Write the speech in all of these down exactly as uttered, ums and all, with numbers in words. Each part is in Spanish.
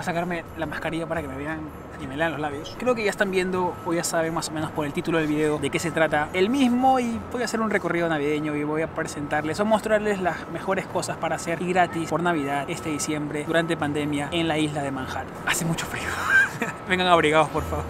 sacarme la mascarilla para que me vean y me lean los labios. Creo que ya están viendo o ya saben más o menos por el título del video de qué se trata el mismo, y voy a hacer un recorrido navideño y voy a presentarles o mostrarles las mejores cosas para hacer y gratis por Navidad este diciembre durante pandemia en la isla de Manhattan. Hace mucho frío. Vengan abrigados, por favor.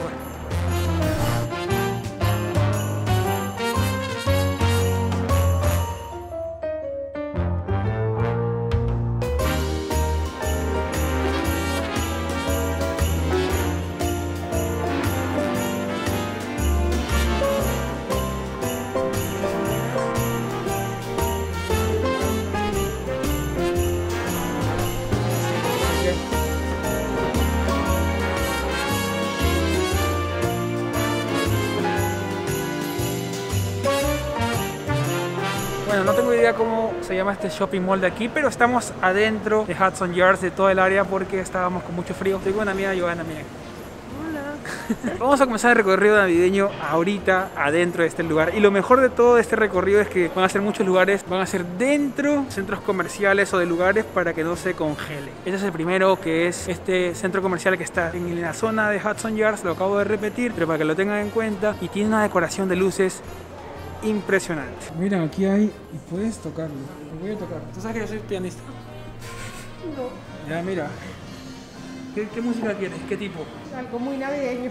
Bueno, no tengo idea cómo se llama este shopping mall de aquí, pero estamos adentro de Hudson Yards, de todo el área, porque estábamos con mucho frío. Estoy con una amiga, Johanna, miren. Hola. Vamos a comenzar el recorrido navideño ahorita adentro de este lugar, y lo mejor de todo este recorrido es que van a ser muchos lugares, van a ser dentro de centros comerciales o de lugares para que no se congele. Este es el primero, que es este centro comercial que está en la zona de Hudson Yards, lo acabo de repetir, pero para que lo tengan en cuenta, y tiene una decoración de luces impresionante. Mira, aquí hay y puedes tocarlo. Lo voy a tocar. ¿Tú sabes que yo soy pianista? No. Ya, mira. ¿Qué, qué música quieres? ¿Qué tipo? Algo muy navideño.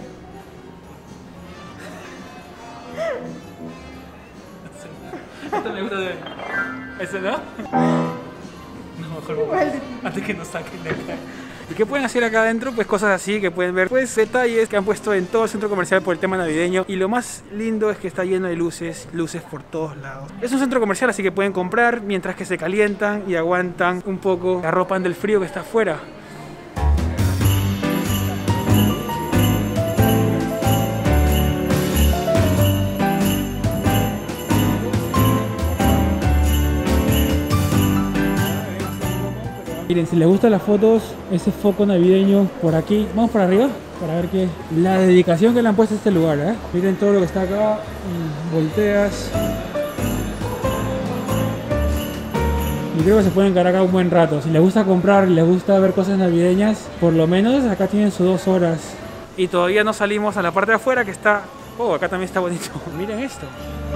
Esto me gusta de... ¿Ese no? No, mejor vamos. Antes que nos saquen de acá. ¿Y qué pueden hacer acá adentro? Pues cosas así que pueden ver, pues detalles que han puesto en todo el centro comercial por el tema navideño. Y lo más lindo es que está lleno de luces, luces por todos lados. Es un centro comercial, así que pueden comprar mientras que se calientan y aguantan un poco, se arropan del frío que está afuera. Miren, si les gustan las fotos, ese foco navideño por aquí, vamos para arriba para ver que la dedicación que le han puesto a este lugar, ¿eh? Miren todo lo que está acá, volteas. Y creo que se pueden quedar acá un buen rato. Si les gusta comprar, les gusta ver cosas navideñas, por lo menos acá tienen sus dos horas. Y todavía no salimos a la parte de afuera, que está... Oh, acá también está bonito. Miren esto.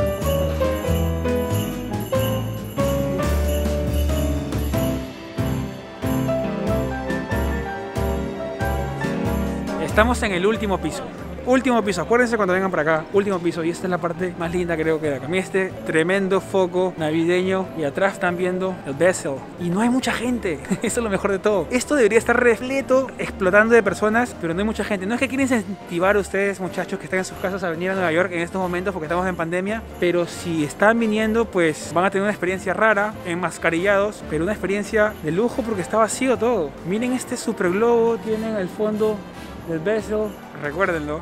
Estamos en el último piso. Último piso, acuérdense cuando vengan para acá. Último piso, y esta es la parte más linda creo que de acá. Mira este tremendo foco navideño, y atrás están viendo el Bessel. Y no hay mucha gente, eso es lo mejor de todo. Esto debería estar repleto, explotando de personas, pero no hay mucha gente. No es que quiera incentivar a ustedes, muchachos, que están en sus casas a venir a Nueva York en estos momentos porque estamos en pandemia, pero si están viniendo, pues van a tener una experiencia rara, enmascarillados, pero una experiencia de lujo porque está vacío todo. Miren este super globo, tienen el fondo del Bessel, recuérdenlo.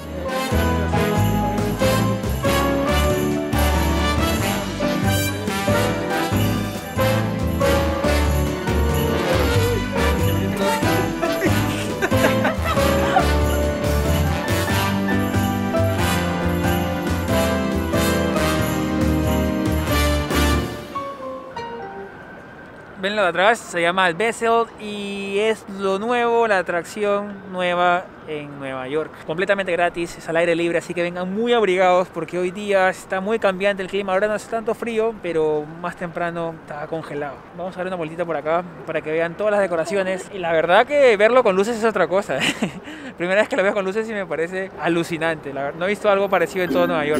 Ven lo de atrás, se llama el Bessel y es lo nuevo, la atracción nueva en Nueva York. Completamente gratis, es al aire libre, así que vengan muy abrigados porque hoy día está muy cambiante el clima. Ahora no hace tanto frío, pero más temprano está congelado. Vamos a dar una vueltita por acá para que vean todas las decoraciones. Y la verdad que verlo con luces es otra cosa. Primera vez que lo veo con luces y me parece alucinante. La verdad, no he visto algo parecido en todo Nueva York.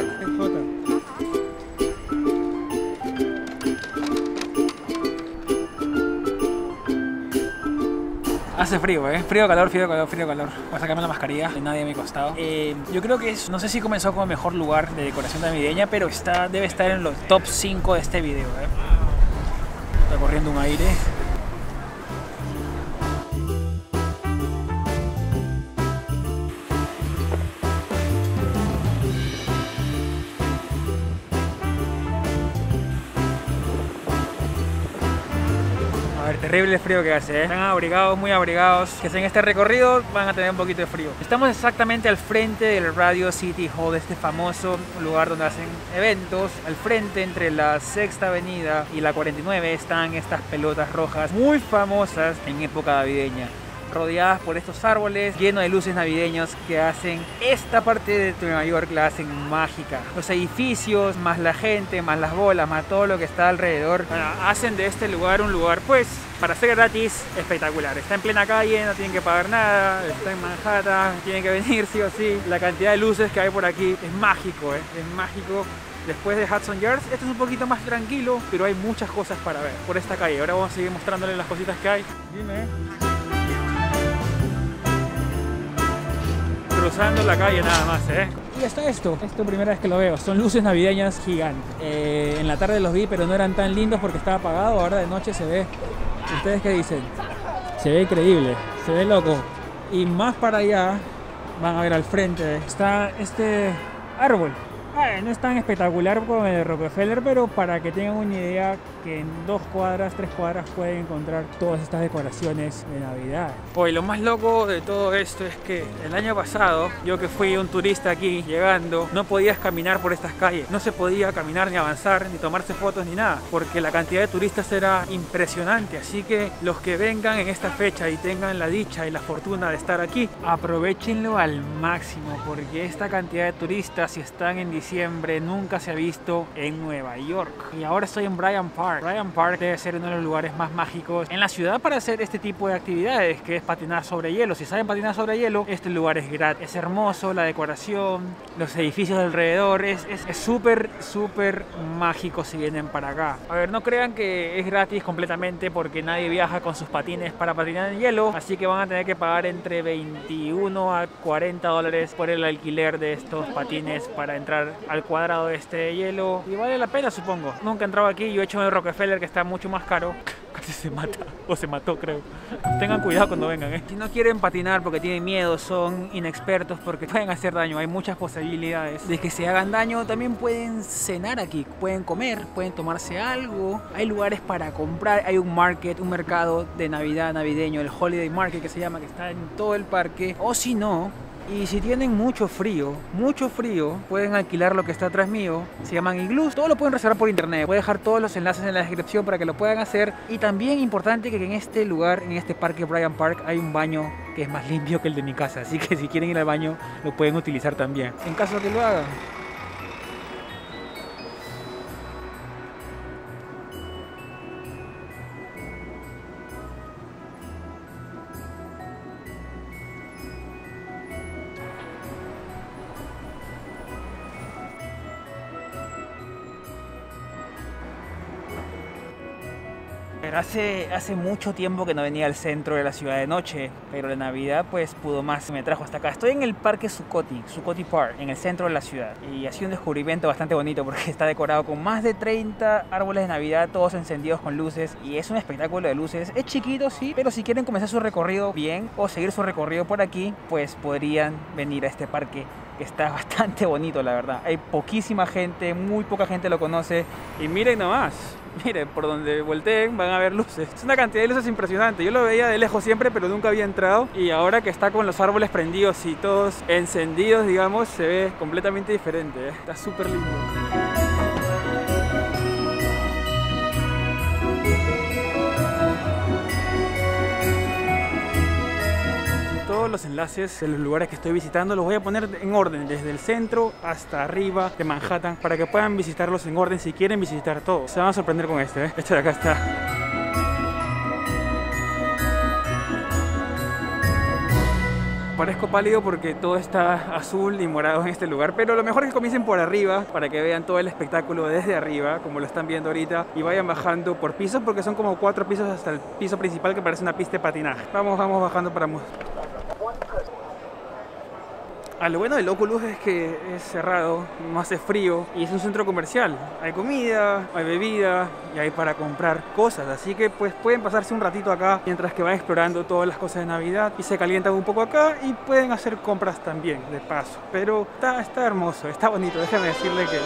Hace frío, ¿eh? Frío, calor, frío, calor, frío, calor. Voy a sacarme la mascarilla, no hay nadie a mi costado. Eh, yo creo que es, no sé si comenzó como mejor lugar de decoración navideña, pero está, debe estar en los top cinco de este video, ¿eh? Está corriendo un aire. Terrible frío que hace, ¿eh? Están abrigados, muy abrigados. Que en este recorrido van a tener un poquito de frío. Estamos exactamente al frente del Radio City Hall, este famoso lugar donde hacen eventos. Al frente, entre la Sexta Avenida y la cuarenta y nueve, están estas pelotas rojas muy famosas en época navideña. rodeadas por estos árboles, lleno de luces navideños que hacen esta parte de Nueva York, la hacen mágica. Los edificios, más la gente, más las bolas, más todo lo que está alrededor, bueno, hacen de este lugar un lugar pues para ser gratis espectacular. Está en plena calle, no tienen que pagar nada, está en Manhattan, tienen que venir sí o sí. La cantidad de luces que hay por aquí es mágico, ¿eh? Es mágico. Después de Hudson Yards, esto es un poquito más tranquilo, pero hay muchas cosas para ver por esta calle. Ahora vamos a seguir mostrándole las cositas que hay. Dime. Cruzando la calle nada más, ¿eh? Y está esto, esto primera vez que lo veo, son luces navideñas gigantes. Eh, en la tarde los vi, pero no eran tan lindos porque estaba apagado, ahora de noche se ve. ¿Ustedes qué dicen? Se ve increíble, se ve loco. Y más para allá, van a ver al frente, está este árbol. Ah, no es tan espectacular como el de Rockefeller, pero para que tengan una idea que en dos cuadras, tres cuadras pueden encontrar todas estas decoraciones de Navidad. Hoy lo más loco de todo esto es que el año pasado, yo que fui un turista aquí llegando, no podías caminar por estas calles, no se podía caminar ni avanzar, ni tomarse fotos ni nada, porque la cantidad de turistas era impresionante. Así que los que vengan en esta fecha y tengan la dicha y la fortuna de estar aquí, aprovechenlo al máximo, porque esta cantidad de turistas, si están en diciembre, nunca se ha visto en Nueva York. Y ahora estoy en Bryant Park. Bryant Park debe ser uno de los lugares más mágicos en la ciudad para hacer este tipo de actividades, que es patinar sobre hielo. Si saben patinar sobre hielo, este lugar es gratis. Es hermoso, la decoración, los edificios alrededor, es súper, súper mágico si vienen para acá. A ver, no crean que es gratis completamente porque nadie viaja con sus patines para patinar en hielo, así que van a tener que pagar entre veintiuno a cuarenta dólares por el alquiler de estos patines para entrar al cuadrado este de hielo, y vale la pena, supongo. Nunca he entrado aquí, yo he hecho en Rockefeller, que está mucho más caro. Casi se mata, o se mató, creo. Tengan cuidado cuando vengan, ¿eh? Si no quieren patinar porque tienen miedo, son inexpertos, porque pueden hacer daño, hay muchas posibilidades de que se hagan daño. También pueden cenar aquí, pueden comer, pueden tomarse algo. Hay lugares para comprar, hay un market, un mercado de Navidad navideño, el Holiday Market que se llama, que está en todo el parque. O si no, y si tienen mucho frío, mucho frío, pueden alquilar lo que está atrás mío. Se llaman iglús. Todo lo pueden reservar por internet. Voy a dejar todos los enlaces en la descripción para que lo puedan hacer. Y también importante que en este lugar, en este parque Bryant Park, hay un baño que es más limpio que el de mi casa. Así que si quieren ir al baño, lo pueden utilizar también, en caso de que lo hagan. Hace, hace mucho tiempo que no venía al centro de la ciudad de noche, pero la Navidad pues pudo más, me trajo hasta acá. Estoy en el parque Zuccotti, Zuccotti Park, en el centro de la ciudad, y ha sido un descubrimiento bastante bonito porque está decorado con más de treinta árboles de Navidad, todos encendidos con luces, y es un espectáculo de luces. Es chiquito, sí, pero si quieren comenzar su recorrido bien o seguir su recorrido por aquí, pues podrían venir a este parque, que está bastante bonito, la verdad. Hay poquísima gente, muy poca gente lo conoce, y miren nomás. Miren, por donde volteen van a ver luces. Es una cantidad de luces impresionante. Yo lo veía de lejos siempre, pero nunca había entrado. Y ahora que está con los árboles prendidos y todos encendidos, digamos, se ve completamente diferente, ¿eh? Está súper lindo. Todos los enlaces de los lugares que estoy visitando los voy a poner en orden, desde el centro hasta arriba de Manhattan, para que puedan visitarlos en orden si quieren visitar todos. Se van a sorprender con este, ¿eh? Este de acá está. Parezco pálido porque todo está azul y morado en este lugar, pero lo mejor es que comiencen por arriba para que vean todo el espectáculo desde arriba, como lo están viendo ahorita, y vayan bajando por pisos, porque son como cuatro pisos hasta el piso principal, que parece una pista de patinaje. Vamos, vamos bajando para mostrar. Ah, lo bueno del Oculus es que es cerrado, no hace frío y es un centro comercial. Hay comida, hay bebida y hay para comprar cosas. Así que pues pueden pasarse un ratito acá mientras que van explorando todas las cosas de Navidad y se calientan un poco acá y pueden hacer compras también de paso. Pero está, está hermoso, está bonito, déjame decirle que...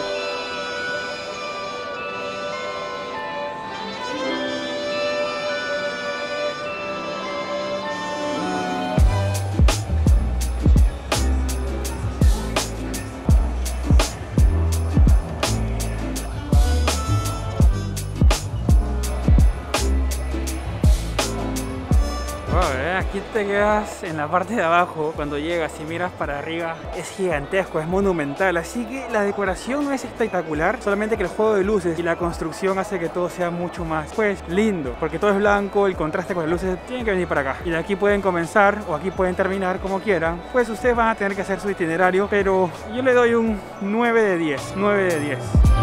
aquí te quedas en la parte de abajo. Cuando llegas y miras para arriba es gigantesco, es monumental. Así que la decoración no es espectacular, solamente que el juego de luces y la construcción hace que todo sea mucho más pues lindo, porque todo es blanco, el contraste con las luces. Tienen que venir para acá y de aquí pueden comenzar o aquí pueden terminar como quieran. Pues ustedes van a tener que hacer su itinerario, pero yo le doy un nueve de diez, nueve de diez.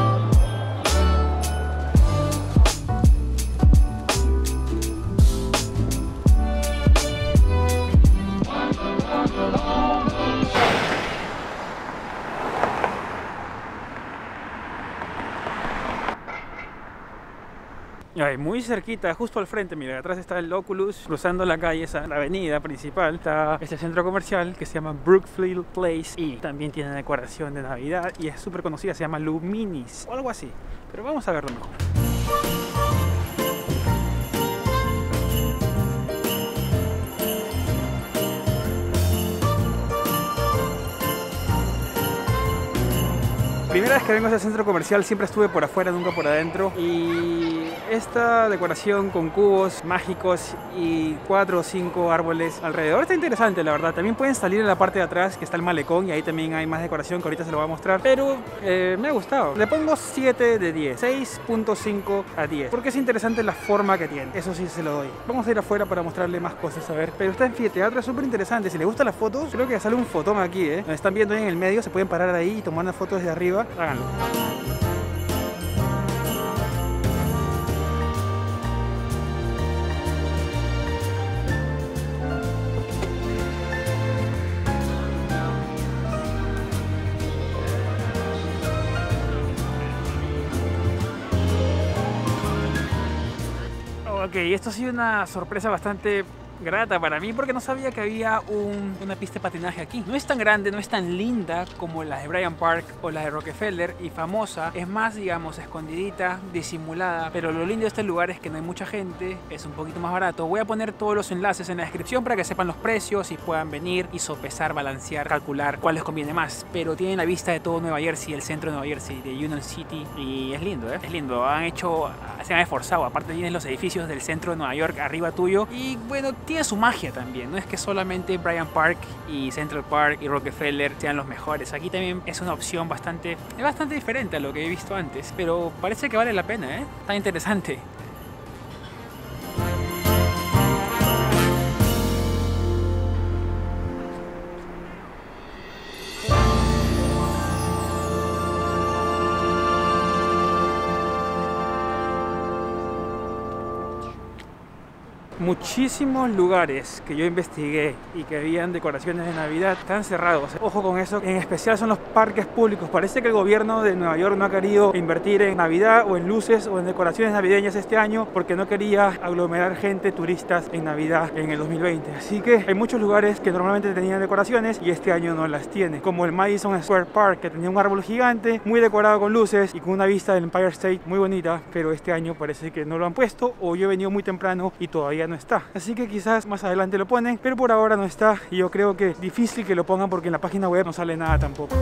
Ay, muy cerquita, justo al frente, mira, atrás está el Oculus, cruzando la calle, esa, la avenida principal, está este centro comercial que se llama Brookfield Place y también tiene decoración de Navidad y es súper conocida, se llama Luminis o algo así, pero vamos a verlo mejor. Primera vez que vengo a ese centro comercial, siempre estuve por afuera, nunca por adentro, y esta decoración con cubos mágicos y cuatro o cinco árboles alrededor está interesante, la verdad. También pueden salir en la parte de atrás que está el malecón y ahí también hay más decoración que ahorita se lo voy a mostrar, pero eh, me ha gustado. Le pongo siete de diez, seis punto cinco a diez, porque es interesante la forma que tiene, eso sí se lo doy. Vamos a ir afuera para mostrarle más cosas, a ver, pero está en anfiteatro, es súper interesante. Si les gustan las fotos, creo que sale un fotón aquí, ¿eh? Nos están viendo ahí en el medio, se pueden parar ahí y tomar una foto desde arriba. Háganlo. Ok, esto ha sido una sorpresa bastante grata para mí porque no sabía que había un, una pista de patinaje aquí. No es tan grande, no es tan linda como la de Bryant Park o la de Rockefeller y famosa, es más, digamos, escondidita, disimulada, pero lo lindo de este lugar es que no hay mucha gente, es un poquito más barato. Voy a poner todos los enlaces en la descripción para que sepan los precios y puedan venir y sopesar, balancear, calcular cuál les conviene más, pero tienen la vista de todo Nueva Jersey, el centro de Nueva Jersey, de Union City, y es lindo, ¿eh? Es lindo, han hecho, se han esforzado, aparte tienes los edificios del centro de Nueva York arriba tuyo y bueno, tiene su magia también, no es que solamente Bryant Park y Central Park y Rockefeller sean los mejores, aquí también es una opción bastante, es bastante diferente a lo que he visto antes, pero parece que vale la pena, ¿eh? Está interesante. Muchísimos lugares que yo investigué y que habían decoraciones de Navidad están cerrados. Ojo con eso, en especial son los parques públicos. Parece que el gobierno de Nueva York no ha querido invertir en Navidad o en luces o en decoraciones navideñas este año porque no quería aglomerar gente, turistas en Navidad en el dos mil veinte. Así que hay muchos lugares que normalmente tenían decoraciones y este año no las tiene. Como el Madison Square Park, que tenía un árbol gigante, muy decorado con luces y con una vista del Empire State muy bonita, pero este año parece que no lo han puesto o yo he venido muy temprano y todavía no está, así que quizás más adelante lo ponen, pero por ahora no está y yo creo que es difícil que lo pongan porque en la página web no sale nada tampoco.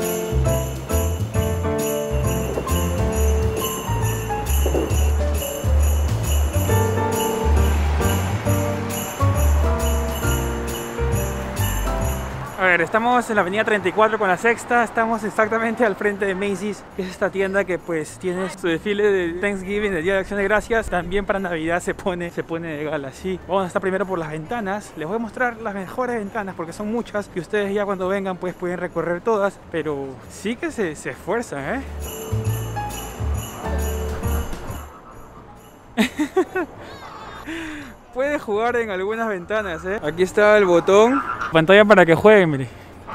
A ver, estamos en la avenida treinta y cuatro con la Sexta, estamos exactamente al frente de Macy's, que es esta tienda que pues tiene su desfile de Thanksgiving, de Día de Acción de Gracias, también para Navidad se pone, se pone de gala, sí. Vamos a estar primero por las ventanas, les voy a mostrar las mejores ventanas porque son muchas y ustedes ya cuando vengan pues pueden recorrer todas, pero sí que se, se esfuerzan, ¿eh? Puede jugar en algunas ventanas, ¿eh? Aquí está el botón, pantalla para que jueguen, mire.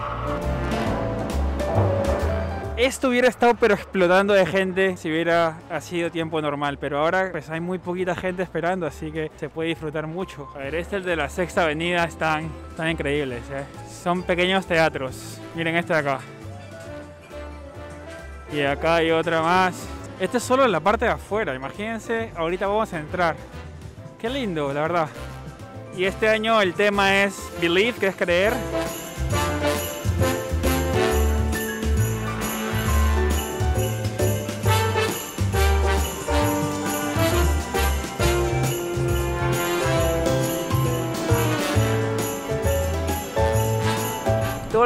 Esto hubiera estado pero explotando de gente si hubiera sido tiempo normal, pero ahora pues hay muy poquita gente esperando, así que se puede disfrutar mucho. A ver, este el de la Sexta Avenida, están, están increíbles, ¿eh? Son pequeños teatros. Miren este de acá. Y acá hay otra más. Este es solo en la parte de afuera, imagínense, ahorita vamos a entrar. Qué lindo, la verdad. Y este año el tema es Believe, que es creer.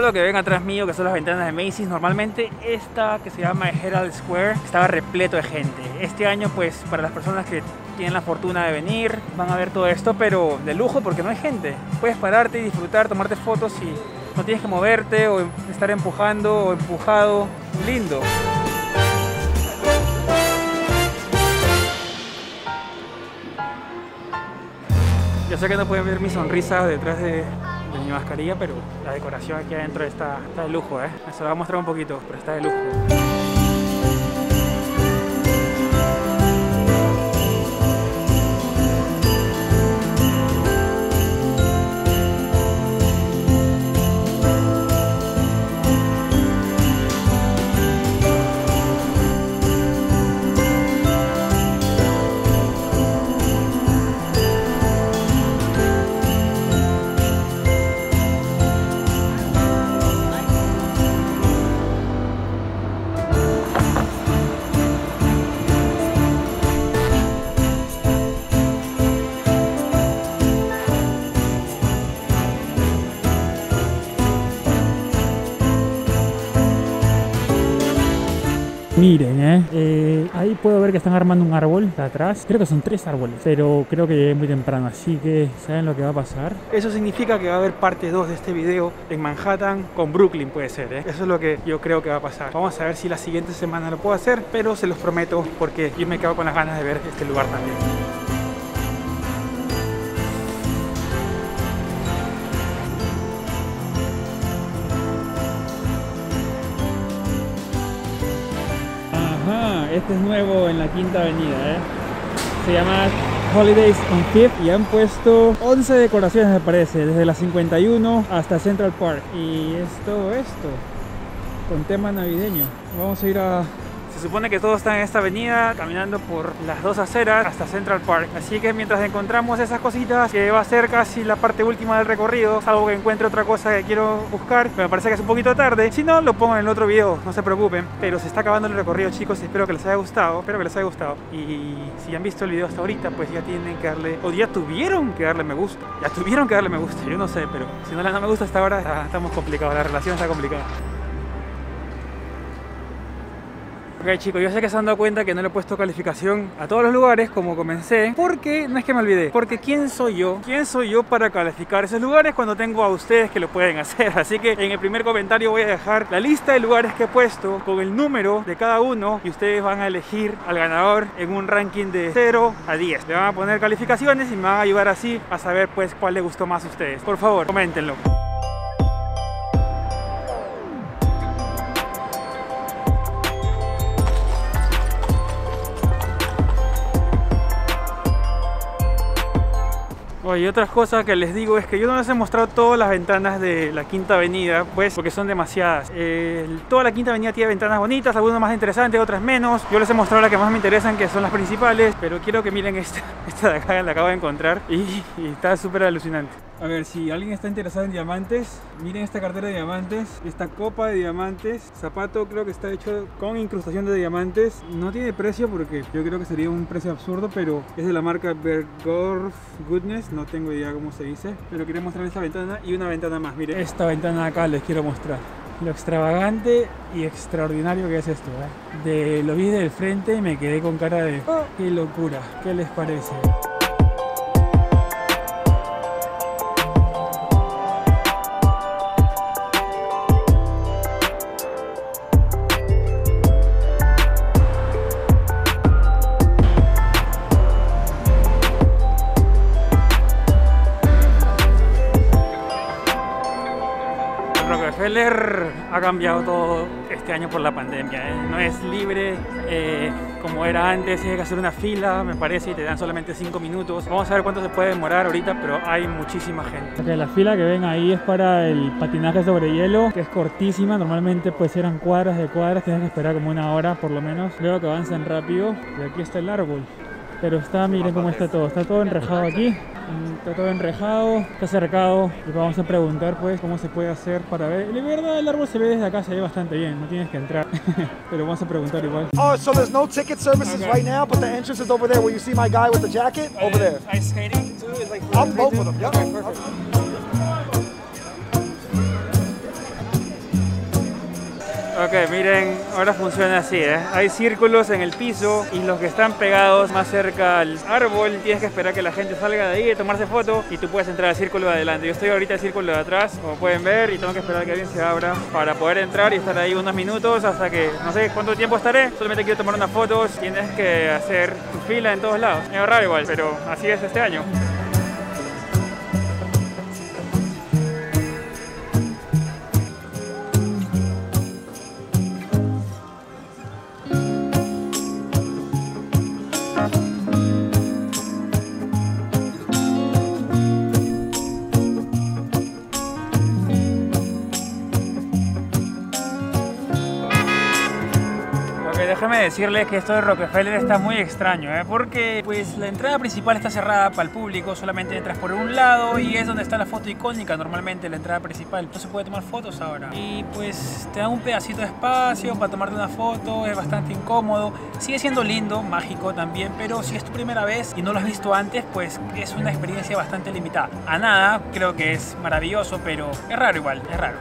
lo que ven atrás mío, que son las ventanas de Macy's, normalmente esta que se llama Herald Square estaba repleto de gente. Este año pues para las personas que tienen la fortuna de venir van a ver todo esto, pero de lujo porque no hay gente. Puedes pararte y disfrutar, tomarte fotos y no tienes que moverte o estar empujando o empujado. Lindo. Yo sé que no pueden ver mi sonrisa detrás de, de mi mascarilla, pero la decoración aquí adentro está, está de lujo, ¿eh? Eso lo voy a mostrar un poquito, pero está de lujo. Miren, eh. eh, ahí puedo ver que están armando un árbol de atrás. Creo que son tres árboles, pero creo que llegué muy temprano, así que ¿saben lo que va a pasar? Eso significa que va a haber parte dos de este video en Manhattan con Brooklyn, puede ser, ¿eh? Eso es lo que yo creo que va a pasar. Vamos a ver si la siguiente semana lo puedo hacer, pero se los prometo porque yo me quedo con las ganas de ver este lugar también. Este es nuevo en la Quinta Avenida, ¿eh? Se llama Holidays on Fifth y han puesto once decoraciones, me parece, desde la cincuenta y uno hasta Central Park. Y es todo esto, con tema navideño. Vamos a ir a... Se supone que todos están en esta avenida, caminando por las dos aceras hasta Central Park. Así que mientras encontramos esas cositas, que va a ser casi la parte última del recorrido, salvo que encuentre otra cosa que quiero buscar, pero me parece que es un poquito tarde. Si no, lo pongo en el otro video, no se preocupen. Pero se está acabando el recorrido, chicos, espero que les haya gustado. Espero que les haya gustado. Y si han visto el video hasta ahorita, pues ya tienen que darle, o ya tuvieron que darle me gusta. Ya tuvieron que darle me gusta, yo no sé, pero si no le dan me gusta hasta ahora, está, estamos complicados, la relación está complicada. Ok, chicos, yo sé que se han dado cuenta que no le he puesto calificación a todos los lugares como comencé, porque no es que me olvidé, porque ¿quién soy yo? ¿Quién soy yo para calificar esos lugares cuando tengo a ustedes que lo pueden hacer? Así que en el primer comentario voy a dejar la lista de lugares que he puesto con el número de cada uno y ustedes van a elegir al ganador en un ranking de cero a diez. Le van a poner calificaciones y me van a ayudar así a saber pues cuál les gustó más a ustedes. Por favor, coméntenlo. Y otra cosa que les digo es que yo no les he mostrado todas las ventanas de la Quinta Avenida, pues porque son demasiadas. Eh, toda la Quinta Avenida tiene ventanas bonitas, algunas más interesantes, otras menos. Yo les he mostrado las que más me interesan, que son las principales, pero quiero que miren esta, esta de acá, la acabo de encontrar y, y está súper alucinante. A ver, si alguien está interesado en diamantes, miren esta cartera de diamantes, esta copa de diamantes, zapato creo que está hecho con incrustación de diamantes. No tiene precio porque yo creo que sería un precio absurdo, pero es de la marca Bergdorf Goodness, no tengo idea cómo se dice, pero quería mostrar esta ventana y una ventana más. Miren, esta ventana de acá les quiero mostrar lo extravagante y extraordinario que es esto, ¿eh? De, lo vi del frente y me quedé con cara de oh, qué locura, ¿qué les parece? Rockefeller ha cambiado todo este año por la pandemia, ¿eh? No es libre eh, como era antes, hay que hacer una fila, me parece, y te dan solamente cinco minutos. Vamos a ver cuánto se puede demorar ahorita, pero hay muchísima gente. Okay, la fila que ven ahí es para el patinaje sobre hielo, que es cortísima, normalmente pues eran cuadras de cuadras, tienes que esperar como una hora por lo menos. Veo que avanzan rápido y aquí está el árbol. Pero está, miren cómo está todo, está todo enrejado aquí, está todo enrejado, está cercado y vamos a preguntar pues cómo se puede hacer para ver. De verdad el árbol se ve desde acá, se ve bastante bien, no tienes que entrar, pero vamos a preguntar igual. Oh, so there's no ticket services okay. right now, but the entrance is over there where you see my guy with the jacket, over there. Ice skating too is like I'm both of them, yep. Okay, perfect. Ok, miren, ahora funciona así, ¿eh? Hay círculos en el piso y los que están pegados más cerca al árbol tienes que esperar que la gente salga de ahí, de tomarse foto y tú puedes entrar al círculo de adelante. Yo estoy ahorita en el círculo de atrás, como pueden ver, y tengo que esperar que alguien se abra para poder entrar y estar ahí unos minutos hasta que no sé cuánto tiempo estaré. Solamente quiero tomar unas fotos, tienes que hacer tu fila en todos lados. Es raro igual, pero así es este año. Déjame decirles que esto de Rockefeller está muy extraño, ¿eh? Porque pues la entrada principal está cerrada para el público, solamente entras por un lado y es donde está la foto icónica, normalmente la entrada principal. No se puede tomar fotos ahora y pues te dan un pedacito de espacio para tomarte una foto, es bastante incómodo. Sigue siendo lindo, mágico también, pero si es tu primera vez y no lo has visto antes, pues es una experiencia bastante limitada. A nada, creo que es maravilloso, pero es raro igual, es raro.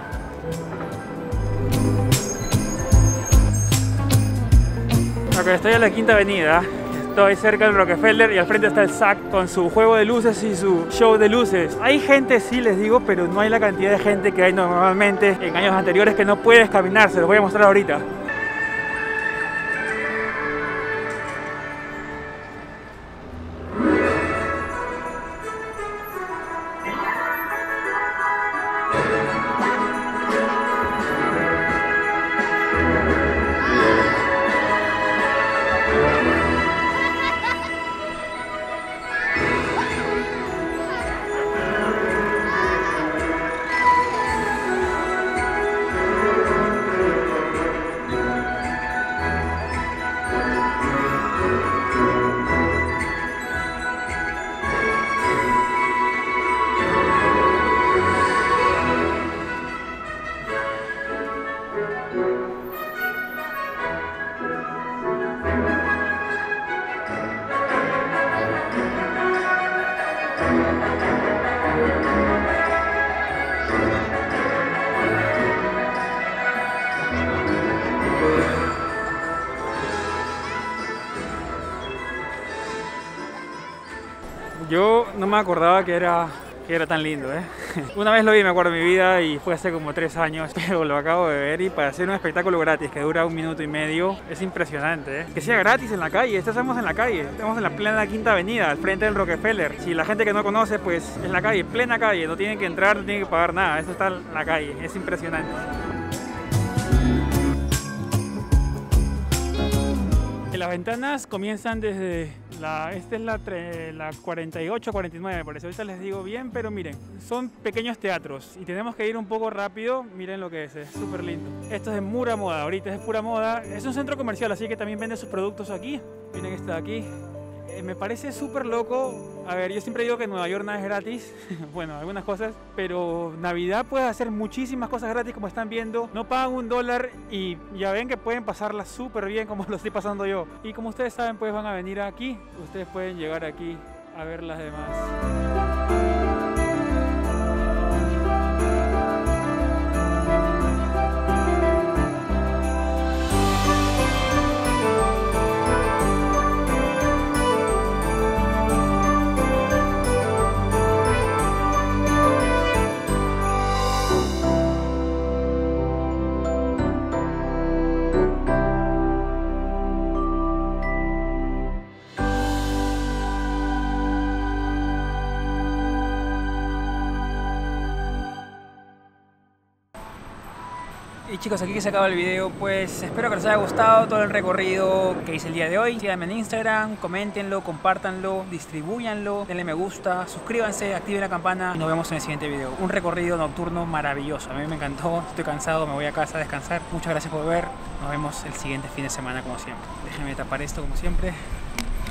Ok, estoy en la Quinta Avenida, estoy cerca del Rockefeller y al frente está el S A C con su juego de luces y su show de luces. Hay gente, sí les digo, pero no hay la cantidad de gente que hay normalmente en años anteriores que no puedes caminar, se los voy a mostrar ahorita. Yo no me acordaba que era, que era tan lindo, ¿eh? Una vez lo vi, me acuerdo, en mi vida y fue hace como tres años, pero lo acabo de ver y para hacer un espectáculo gratis que dura un minuto y medio es impresionante, ¿eh? Que sea gratis en la calle, estamos en la calle, estamos en la plena Quinta Avenida, al frente del Rockefeller. Si la gente que no conoce, pues en la calle, plena calle, no tienen que entrar, no tienen que pagar nada, esto está en la calle, es impresionante. Las ventanas comienzan desde la, esta es la, la cuarenta y ocho, cuarenta y nueve, por eso ahorita les digo bien, pero miren, son pequeños teatros y tenemos que ir un poco rápido. Miren lo que es, es súper lindo. Esto es de pura moda, ahorita es pura moda, es un centro comercial, así que también vende sus productos aquí. Miren esto de aquí. Eh, me parece súper loco. A ver, yo siempre digo que en Nueva York nada es gratis. Bueno, algunas cosas. Pero Navidad puedes hacer muchísimas cosas gratis, como están viendo. No pagan un dólar y ya ven que pueden pasarla súper bien, como lo estoy pasando yo. Y como ustedes saben, pues van a venir aquí. Ustedes pueden llegar aquí a ver las demás. Y chicos, aquí que se acaba el video, pues espero que les haya gustado todo el recorrido que hice el día de hoy. Síganme en Instagram, coméntenlo, compártanlo, distribúyanlo, denle me gusta, suscríbanse, activen la campana y nos vemos en el siguiente video. Un recorrido nocturno maravilloso, a mí me encantó, estoy cansado, me voy a casa a descansar. Muchas gracias por ver, nos vemos el siguiente fin de semana como siempre. Déjenme tapar esto como siempre.